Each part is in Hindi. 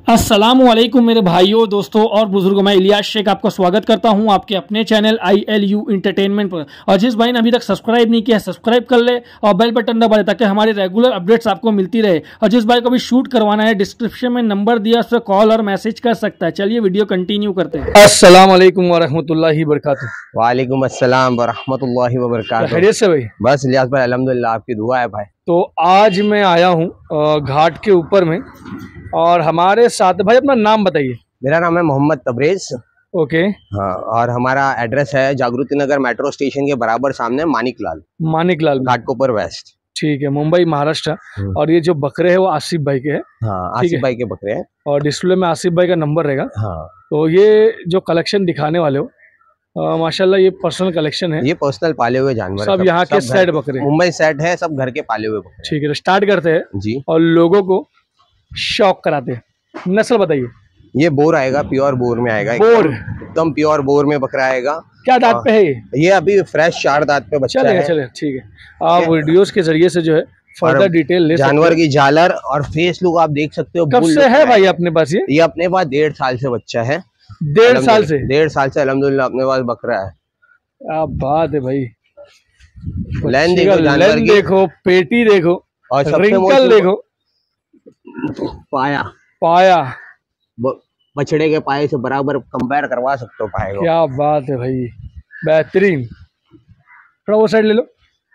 अस्सलामुअलैकुम मेरे भाइयों, दोस्तों और बुजुर्गों। मैं इलियास शेख आपका स्वागत करता हूं आपके अपने चैनल ILU इंटरटेनमेंट पर। और जिस भाई ने अभी तक सब्सक्राइब नहीं किया, सब्सक्राइब कर ले और बेल बटन दबा दे ताकि हमारी रेगुलर अपडेट्स आपको मिलती रहे। और जिस भाई को भी शूट करवाना है, डिस्क्रिप्शन में नंबर दिया, उस पर कॉल और मैसेज कर सकता है। चलिए वीडियो कंटिन्यू करते हैं। अस्सलामुअलैकुम वरहमतुल्लाहि वबरकातुहू। वालेकुम अस्सलाम वरहमतुल्लाहि वबरकातुहू। खैरियत से भाई? बस इलियास भाई अल्हम्दुलिल्लाह, आपकी दुआ है भाई। तो आज मैं आया हूँ घाट के ऊपर में, और हमारे साथ भाई अपना नाम बताइए। मेरा नाम है मोहम्मद तबरेज। ओके। हाँ, और हमारा एड्रेस है जागृति नगर मेट्रो स्टेशन के बराबर सामने मानिक लाल घाटकोपर वेस्ट। ठीक है, मुंबई महाराष्ट्र। और ये जो बकरे हैं वो आसिफ भाई के हैं। हाँ, आसिफ भाई के बकरे हैं। और डिस्प्ले में आसिफ भाई का नंबर रहेगा। हाँ, तो ये जो कलेक्शन दिखाने वाले हो, माशाल्लाह ये पर्सनल कलेक्शन है। ये पर्सनल पाले हुए जानवर सब यहाँ के सेट बकरे, मुंबई सेट है, सब घर के पाले हुए बकरे। ठीक है, स्टार्ट करते हैं जी। और लोगों को शौक कराते हैं। नस्ल बताइए। ये बोर आएगा, प्योर बोर में आएगा। बोर एकदम प्योर बोर में बकरा आएगा। क्या दांत पे है ये? अभी फ्रेश 4 दांत पे बच्चा है। चले ठीक है, आप वीडियोस के जरिए से जो है फर्दर डिटेल ले सकते हो। जानवर की झालर और फेस लुक आप देख सकते हो। कब से है भाई अपने पास ये? अपने पास 1.5 साल से बच्चा है। 1.5 साल से? 1.5 साल से अल्हम्दुलिल्लाह अपने पास बकरा है। क्या बात है भाई। लेंथ देखो, जानवर की देखो, पेटी देखो, और रिंकल देखो, पाया बछड़े के पाए से बराबर कंपेयर करवा सकते हो पाए को। क्या बात है भाई, बेहतरीन। थोड़ा वो साइड ले लो।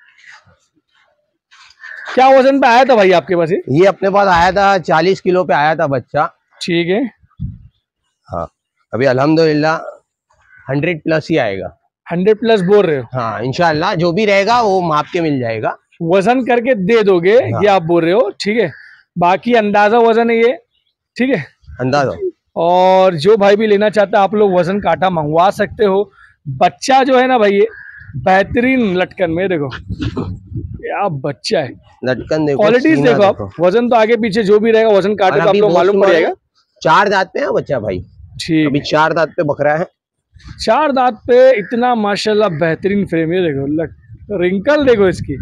क्या वजन पे आया था भाई आपके पास ये अपने पास आया था 40 किलो पे आया था बच्चा। ठीक है। हाँ, अभी अल्हम्दुलिल्लाह 100 प्लस ही आएगा। 100 प्लस बोल रहे हो? हाँ, इंशाल्लाह जो भी रहेगा वो माप के मिल जाएगा। वजन करके दे दोगे? हाँ। ये आप बोल रहे हो, ठीक है। बाकी अंदाजा वजन है ये, ठीक है, अंदाजा। और जो भाई भी लेना चाहता है, आप लोग वजन काटा मंगवा सकते हो। बच्चा जो है ना भाई, ये बेहतरीन लटकन में देखो, क्या बच्चा है। लटकन देखो, क्वालिटीज देखो आप। वजन तो आगे पीछे जो भी रहेगा वजन काटे तो आपको मालूम पड़ जाएगा। 4 दांत पे है बच्चा भाई। ठीक, अभी 4 दांत पे बकरा है। 4 दांत पे इतना माशाल्लाह बेहतरीन फ्रेम है। देखो रिंकल देखो इसकी,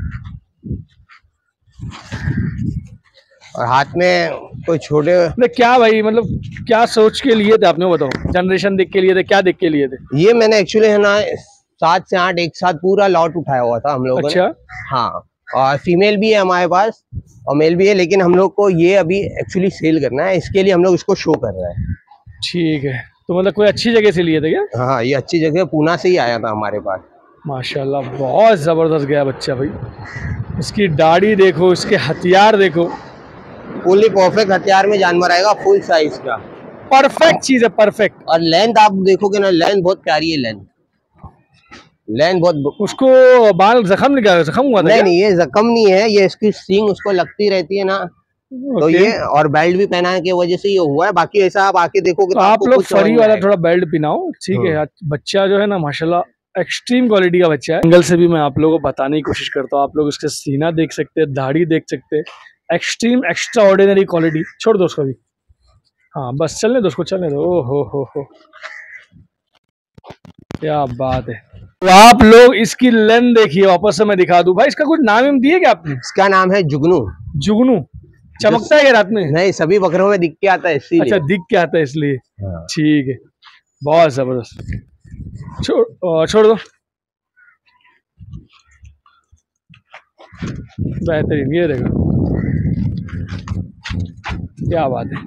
और हाथ में कोई छोटे। क्या भाई, मतलब क्या सोच के लिए थे आपने, बताओ? जनरेशन देख के लिए थे, क्या देख के लिए थे? ये मैंने एक्चुअली है ना 7 से 8 एक साथ पूरा लॉट उठाया हुआ था हम लोगों ने। हाँ, और फीमेल भी है हमारे पास और मेल भी है, लेकिन हम लोग को ये अभी एक्चुअली सेल करना है, इसके लिए हम लोग इसको शो कर रहे हैं। ठीक है, तो मतलब कोई अच्छी जगह से लिए थे क्या? हाँ, ये अच्छी जगह पूना से ही आया था हमारे पास। माशाल्लाह बहुत जबरदस्त गया बच्चा भाई। इसकी दाढ़ी देखो, इसके हथियार देखो, फुली परफेक्ट हथियार में जानवर आएगा, फुल साइज का परफेक्ट चीज है, परफेक्ट। और लेंथ आप देखोगे ना, लेंथ बहुत प्यारी है। लेंथ बहुत। उसको बाल जख्म हुआ था? नहीं, ये जख्म नहीं है, ये इसकी सींग उसको लगती रहती है ना, तो ये और बेल्ट भी पहनाने की वजह से ये हुआ है। बाकी ऐसा आप आके देखोगे तो आप लोग फरी वाला थोड़ा बेल्ट पहनाओ, ठीक है। बच्चा जो है ना माशाल्लाह एक्सट्रीम क्वालिटी का बच्चा है। एंगल से भी मैं आप लोगों को बताने की कोशिश करता हूँ। आप लोग इसका सीना देख सकते हैं, दाढ़ी देख सकते हैं, एक्सट्रीम एक्स्ट्रा ऑर्डिनरी क्वालिटी। छोड़ दो उसको भी, हाँ बस चलने दो उसको, चलने दो। ओ हो, क्या बात है। तो आप लोग इसकी लेंथ देखिए, वापस से मैं दिखा दूं भाई। इसका कुछ नाम दिए क्या आपने? इसका नाम है जुगनू। जुगनू चमकता है रात में? नहीं, सभी बकरों में दिख के आता है इसलिए। अच्छा, दिख के आता है इसलिए। हाँ। ठीक है, बहुत जबरदस्त। छोड़ दो, बेहतरीन। ये देखो क्या बात है।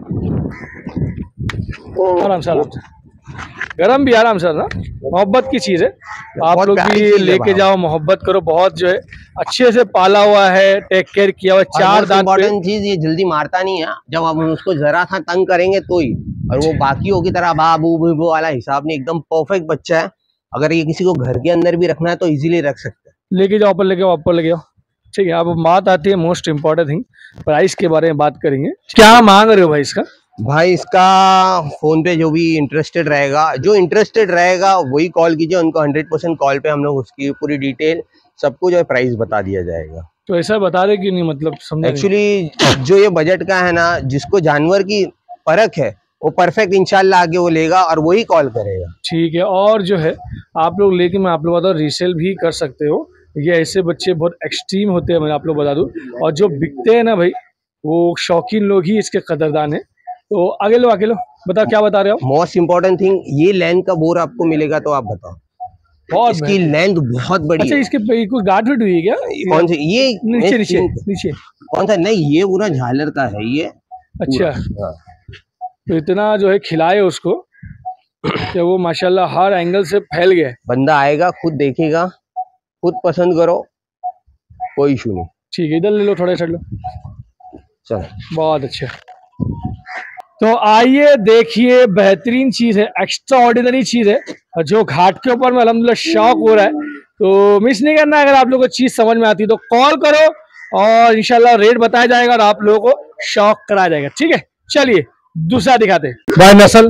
आराम से, आराम से, गरम भी आराम से ना, मोहब्बत की चीज है। आप लोग भी लेके जाओ, मोहब्बत करो। बहुत जो है अच्छे से पाला हुआ है, टेक केयर किया हुआ है। 4 दांत। इम्पोर्टेंट चीज, ये जल्दी मारता नहीं है। जब हम उसको जरा सा तंग करेंगे तो ही, और वो बाकियों की तरह बाबू वो वाला हिसाब नहीं, एकदम परफेक्ट बच्चा है। अगर ये किसी को घर के अंदर भी रखना है तो इजीली रख सकते हैं। लेके जाओ, ऊपर लेके जाओ, ऊपर लेके जाओ, ठीक है। अब बात आती है मोस्ट इम्पोर्टेंट थिंग, प्राइस के बारे में बात करेंगे। क्या मांग रहे हो भाई इसका? भाई इसका फोन पे जो भी इंटरेस्टेड रहेगा वही कॉल कीजिए। उनको 100% कॉल पे हम लोग उसकी पूरी डिटेल सब कुछ और प्राइस बता दिया जाएगा। तो ऐसा बता दे कि नहीं, मतलब एक्चुअली जो ये बजट का है ना, जिसको जानवर की परख है वो परफेक्ट इंशाल्लाह आगे वो लेगा और वही कॉल करेगा। ठीक है। और जो है आप लोग लेके, मैं आप लोग बता दूं, रीसेल भी कर सकते हो। ये ऐसे बच्चे बहुत एक्सट्रीम होते हैं, मैं आप लोग बता दूं। और जो बिकते हैं ना भाई, वो शौकीन लोग ही इसके कदरदान है। तो आगे लो बताओ क्या बता रहे हो। मोस्ट इम्पोर्टेंट थिंग, ये लेंथ का बोर आपको मिलेगा तो आप बताओ। बहुत इसकी लेंथ बहुत बड़ी अच्छा, है। इसके कोई गांठ हुई है क्या? कौन सी? ये नीचे कौन सा? नहीं, ये पूरा झालर का है ये। अच्छा, तो इतना जो है खिलाए उसको कि वो माशाल्लाह हर एंगल से फैल गया। बंदा आएगा, खुद देखेगा, खुद पसंद करो, कोई इशू नहीं। ठीक है, इधर ले लो, थोड़ा साइड लो। चलो, बहुत अच्छा। तो आइए देखिए, बेहतरीन चीज है, एक्स्ट्रा ऑर्डिनरी चीज है जो घाट के ऊपर में अल्हम्दुलिल्लाह शौक हो रहा है। तो मिस नहीं करना। अगर आप लोगों को चीज समझ में आती है तो कॉल करो और इंशाल्लाह रेट बताया जाएगा और आप लोगों को शौक कराया जाएगा। ठीक है, चलिए दूसरा दिखाते हैं। भाई नस्ल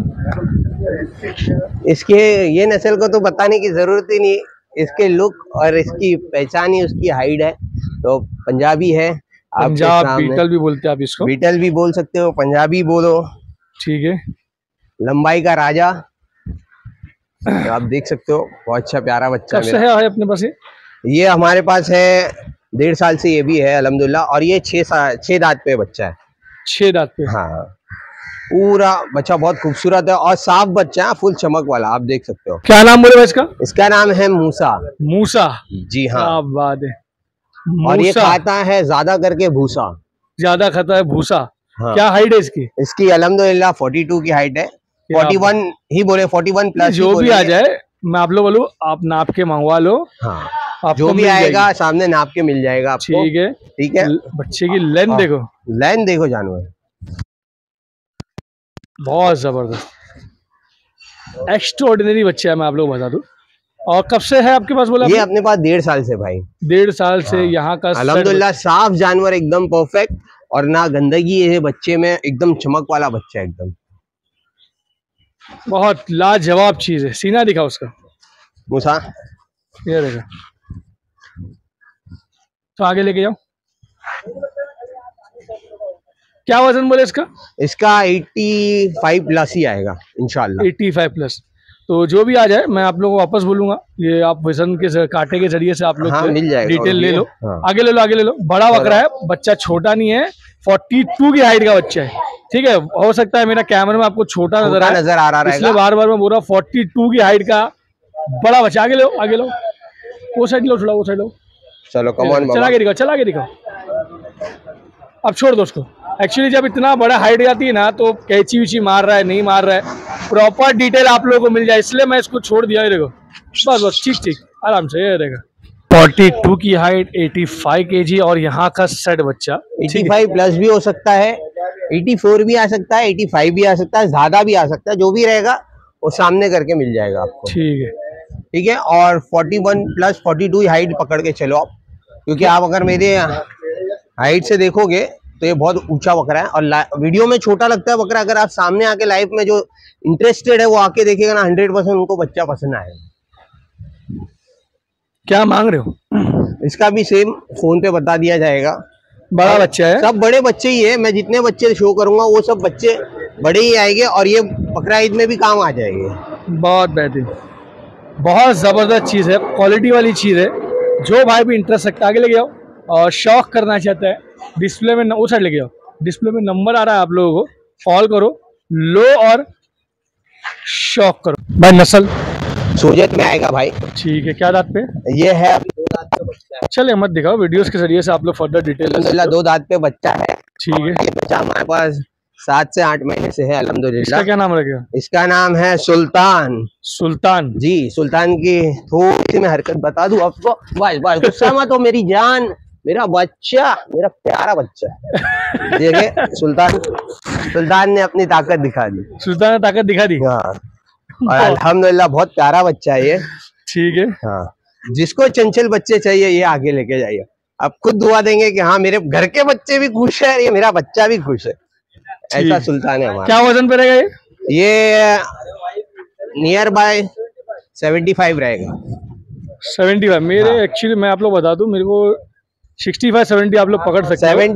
इसके, ये नस्ल को तो बताने की जरूरत ही नहीं। इसके लुक और इसकी पहचान ही उसकी हाइट है। तो पंजाबी है, पंजाब बीटल भी बोलते हैं आप इसको। बीटल भी बोल सकते हो, पंजाबी बोलो, ठीक है। लंबाई का राजा, तो आप देख सकते हो, बहुत अच्छा प्यारा बच्चा है अपने पास। ये हमारे पास है 1.5 साल से, ये भी है अल्हम्दुलिल्लाह। और ये 6 दांत पे बच्चा है। 6 दांत पे? हाँ, पूरा बच्चा बहुत खूबसूरत है और साफ बच्चा है, फुल चमक वाला, आप देख सकते हो। क्या नाम बोले इसका? इसका नाम है मूसा। मूसा? जी हाँ, क्या बात है। और ये खाता है ज्यादा करके भूसा। ज्यादा खाता है भूसा? हाँ। क्या हाइट है इसकी? इसकी अल्हम्दुलिल्लाह 42 की हाइट है। 41 ही बोले, 41 प्लस जो भी आ जाए, मैं आप लोग बोलूं, आप नाप के मंगवा लो। हाँ, जो भी आएगा सामने नाप के मिल जाएगा आपको। ठीक है, ठीक है। बच्चे की लेंथ देखो, लेंथ देखो जानवर, बहुत जबरदस्त, एक्स्ट्रा ऑर्डिनरी बच्चा है, मैं आप लोग बता दूं। और कब से है आपके पास? बोला ये अपने पास 1.5 साल से भाई। 1.5 साल से यहाँ का अल्हम्दुलिल्लाह साफ जानवर, एकदम परफेक्ट, और ना गंदगी है बच्चे में, एकदम चमक वाला बच्चा, एकदम बहुत लाजवाब चीज है। सीना दिखा उसका मूसा, ये देखा। तो आगे लेके जाओ। क्या वजन बोले इसका? इसका 85 प्लस ही आएगा इंशाल्लाह। 85 प्लस। तो जो भी आ जाए मैं आप लोगों को वापस बोलूंगा, ये आप वजन के कांटे के जरिए से आप लोग मिल जाएगा, डिटेल ले लो। आगे ले लो, आगे ले लो। बड़ा बकरा है, बच्चा छोटा नहीं है, 42 की हाइट का बच्चा है। ठीक है, हो सकता है मेरा कैमरा में आपको छोटा नजर आ रहा है, इसलिए बार बार मैं बोल रहा हूँ 42 की हाइट का बड़ा बच्चा। आगे लो, आगे लो, वो साइड लो, थोड़ा वो साइड लो। चलो कमान, चला के दिखाओ, चला के दिखाओ। अब छोड़ दो उसको। एक्चुअली जब इतना बड़ा हाइट जाती है ना, तो कैची उची मार रहा है, नहीं मार रहा है, प्रॉपर डिटेल आप लोगों को मिल जाए, इसलिए मैं इसको छोड़ दिया। देखो बस बस, ठीक ठीक, आराम से। ये देखो 42 की हाइट, 85 kg, और यहाँ का सेट बच्चा 85 प्लस भी हो सकता है, 84 भी आ सकता है, 85 भी आ सकता है, ज्यादा भी आ सकता है। जो भी रहेगा वो सामने करके मिल जाएगा आपको। ठीक है, ठीक है। और 41 प्लस 42 हाइट पकड़ के चलो आप, क्योंकि आप अगर मेरे हाइट से देखोगे तो ये बहुत ऊंचा बकरा है। और वीडियो में छोटा लगता है बकरा, अगर आप सामने आके लाइव में जो इंटरेस्टेड है वो आके देखेगा ना, 100% उनको बच्चा पसंद आएगा। क्या मांग रहे हो? इसका भी सेम फोन पे बता दिया जाएगा। बड़ा बच्चा है, सब बड़े बच्चे ही है। मैं जितने बच्चे शो करूंगा वो सब बच्चे बड़े ही आएंगे, और ये बकरा ईद में भी काम आ जाएंगे। बहुत बेहतरीन, बहुत जबरदस्त चीज है, क्वालिटी वाली चीज है। जो भाई भी इंटरेस्ट रखता है आगे ले जाओ, और शौक करना चाहता है, डिस्प्ले में वो साइड लेके जाओ, डिस्प्ले में नंबर आ रहा है, आप लोगों को कॉल करो, लो और शौक करो। भाई नस्ल सोजत में आएगा भाई। ठीक है, क्या दांत पे? ये है अभी 2 दांत पे बच्चा है। चले मत दिखाओ, वीडियोस के जरिए से आप लोग फर्दर डिटेल। 2 दांत पे बच्चा है। ठीक है, ये बच्चा हमारे पास 7 से 8 महीने से है अल्हम्दुलिल्लाह। इसका क्या नाम रखेगा? इसका नाम है सुल्तान। सुल्तान जी, सुल्तान की थोड़ी सी मैं हरकत बता दूं आपको। बस बस, गुस्सा मत हो मेरी जान, मेरा बच्चा, मेरा प्यारा बच्चा। देखिए सुल्तान ने अपनी ताकत दिखा दी। सुल्तान ने ताकत दिखा दी। हाँ, और अल्हम्दुलिल्लाह बहुत प्यारा बच्चा है ये। ठीक है, हाँ, जिसको चंचल बच्चे चाहिए ये आगे लेके जाइए। आप खुद दुआ देंगे कि हाँ मेरे घर के बच्चे भी खुश है, ये मेरा बच्चा भी खुश है। ऐसा सुल्तान है हमारा। क्या वजन पे रहेगा ये? नियर बाय 75 रहेगा। 75? मेरे एक्चुअली मैं आप लोग बता दूं, मेरे को 65-70 आप लोग पकड़ सकते हो।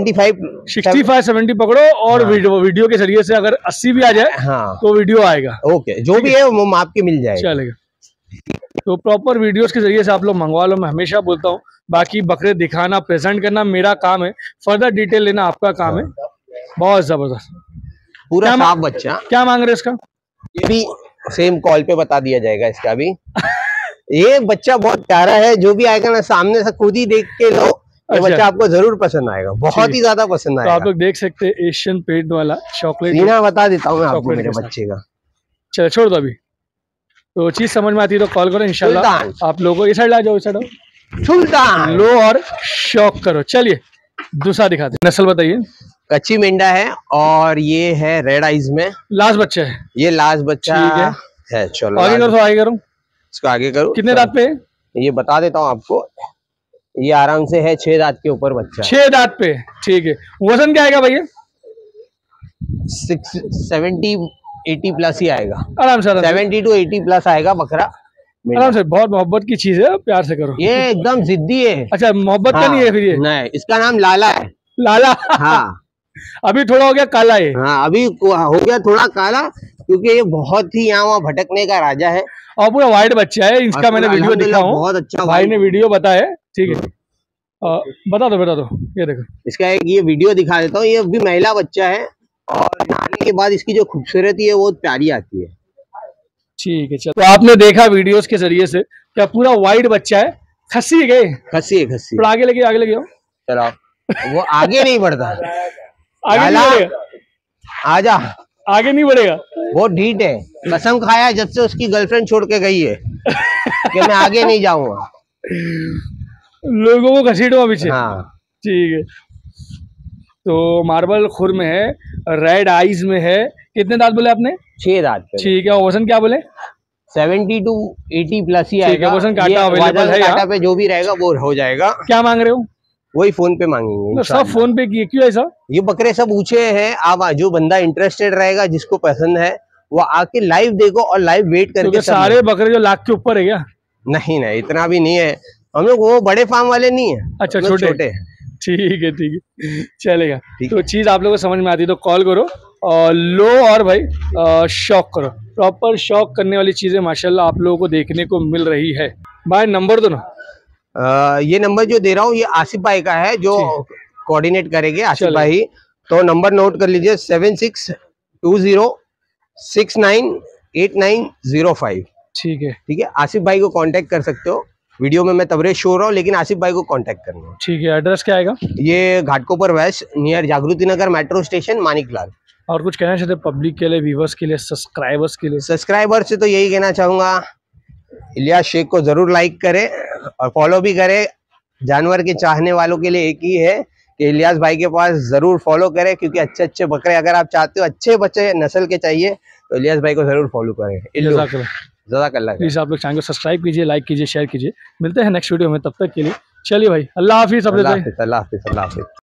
65-70 पकड़ो, और वीडियो के जरिए से अगर 80 भी आ जाए तो वीडियो आएगा। ओके, जो भी है वो माप के मिल जाएगा, चलेगा। तो प्रॉपर वीडियोस के जरिए से आप लोग मंगवा लो। मैं हमेशा बोलता हूँ, बाकी बकरे दिखाना, प्रेजेंट करना मेरा काम है, फर्दर डिटेल लेना आपका काम है। बहुत जबरदस्त। पूरा साफ बच्चा। क्या मांग रहे इसका? ये भी सेम कॉल पे बता दिया जाएगा इसका भी। ये बच्चा बहुत प्यारा है, जो भी आएगा ना सामने से खुद ही देख के लो, ये बच्चा आपको जरूर पसंद आएगा, बहुत ही ज्यादा पसंद आएगा। तो आप लोग देख सकते हैं एशियन पेंट वाला चॉकलेट। सीना बता देता हूँ मैं आपको मेरे बच्चे का। चलो छोड़ दो अभी, तो चीज समझ में आती है तो कॉल करो इंशाल्लाह। आप लोगों इस साइड आ जाओ, इस साइड सुल्तान लो और शौक करो। चलिए दूसरा दिखा दे। नस्ल बताइए। कच्ची मेंढा है और ये है रेड आइज में लास्ट बच्चा है। ये लास्ट बच्चा है। चलो आगे करो, आगे करो, इसको आगे करो। कितने दांत पे? ये बता देता हूँ आपको, ये आराम से है 6 दांत के ऊपर बच्चा। 6 दांत पे, ठीक है। वजन क्या आएगा भैया? 70-80 प्लस ही आएगा आराम से। 70 to 80 प्लस आएगा बकरा आराम से। बहुत मोहब्बत की चीज है, प्यार से करो। ये एकदम जिद्दी है। अच्छा मोहब्बत का नहीं है फिर ये? नहीं, इसका नाम लाला है। लाला? हाँ। अभी थोड़ा हो गया काला है। हाँ अभी हो गया थोड़ा काला, क्योंकि ये बहुत ही यहाँ वहाँ भटकने का राजा है और पूरा वाइट बच्चा है इसका। मैंने वीडियो दिखा हूँ, बहुत अच्छा भाई ने वीडियो बताया, ठीक है। बता दो ये देखो इसका एक ये वीडियो दिखा देता हूँ। ये भी महिला बच्चा है और नहाने के बाद इसकी जो खूबसूरती है वो प्यारी आती है। ठीक है चलो, तो आपने देखा वीडियोस के जरिए से क्या पूरा वाइट बच्चा है। खस्सी है, खस्सी थोड़ा आगे लेके आओ। चलो वो आगे नहीं बढ़ता। आगे नहीं बढ़ेगा। आजा, आगे नहीं बढ़ेगा। वो ढीठ है, कसम खाया है जब से उसकी गर्लफ्रेंड छोड़ के गई है कि मैं आगे नहीं जाऊंगा। लोगों को घसीटो पीछे। हाँ ठीक है। तो मार्बल खुर में है, रेड आइज में है। कितने दांत बोले आपने? 6 दांत। ठीक है। और वजन क्या बोले? 70 to 80 प्लस ही आएगा। वजन काटा अवेलेबल है, काटा पे जो भी रहेगा वो हो जाएगा। क्या मांग रहे हो? वही फोन पे मांगेंगे। सब फोन पे किए, क्यों ऐसा? ये बकरे सब ऊंचे हैं। आप जो बंदा इंटरेस्टेड रहेगा, जिसको पसंद है, वो आके लाइव देखो और लाइव वेट करके। सारे बकरे जो लाख के ऊपर है क्या? नहीं इतना भी नहीं है, हम लोग वो बड़े फार्म वाले नहीं है। अच्छा छोटे। ठीक है चलेगा। तो चीज आप लोगों को समझ में आती है तो कॉल करो और लो और भाई शौक करो। प्रॉपर शौक करने वाली चीजें माशाल्लाह आप लोगों को देखने को मिल रही है। भाई नंबर दो ना। ये नंबर जो दे रहा हूँ ये आसिफ भाई का है, जो कोऑर्डिनेट करेंगे आसिफ भाई। तो नंबर नोट कर लीजिए 7620698905। ठीक है। आसिफ भाई को कांटेक्ट कर सकते हो। वीडियो में मैं तबरेज शो रहा हूँ, लेकिन आसिफ भाई को कांटेक्ट करना है। ठीक है। एड्रेस क्या आएगा? ये घाटकोपर वेस्ट, नियर जागृति नगर मेट्रो स्टेशन, मानिकलाल। और कुछ कहना चाहते पब्लिक के लिए, व्यूअर्स के लिए, सब्सक्राइबर्स के लिए? सब्सक्राइबर से तो यही कहना चाहूंगा, इलियास शेख को जरूर लाइक करें और फॉलो भी करें। जानवर के चाहने वालों के लिए एक ही है कि इलियास भाई के पास जरूर फॉलो करें, क्योंकि अच्छे बकरे अगर आप चाहते हो, अच्छे बच्चे नस्ल के चाहिए, तो इलियास भाई को जरूर फॉलो करें। प्लीज आप लोग चैनल को सब्सक्राइब कीजिए, लाइक कीजिए, शेयर कीजिए। मिलते हैं नेक्स्ट वीडियो में, तब तक के लिए चलिए भाई अल्लाह हाफिज। अल्लाह हाफिज।